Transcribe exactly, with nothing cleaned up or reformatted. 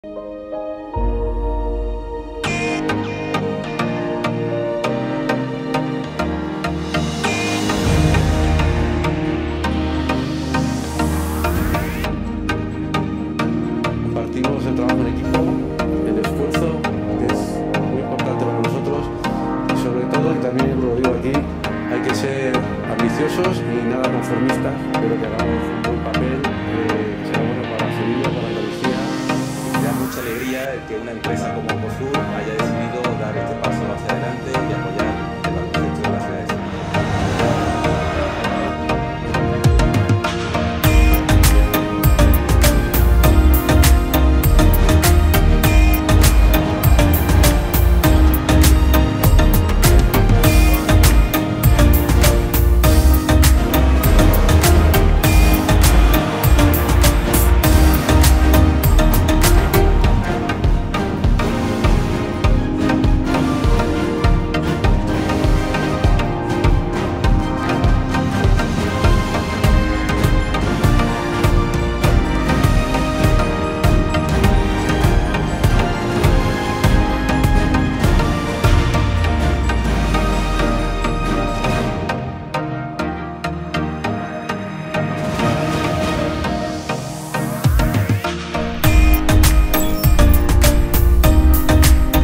Compartimos el trabajo en equipo, el esfuerzo, que es muy importante para nosotros, y sobre todo, y también lo digo aquí, hay que ser ambiciosos y nada conformistas, pero que hagamos un buen papel, eh, que sea bueno para Sevilla, para Andalucía. Me da mucha alegría que una empresa como Cosur haya decidido dar este paso hacia adelante y apoyar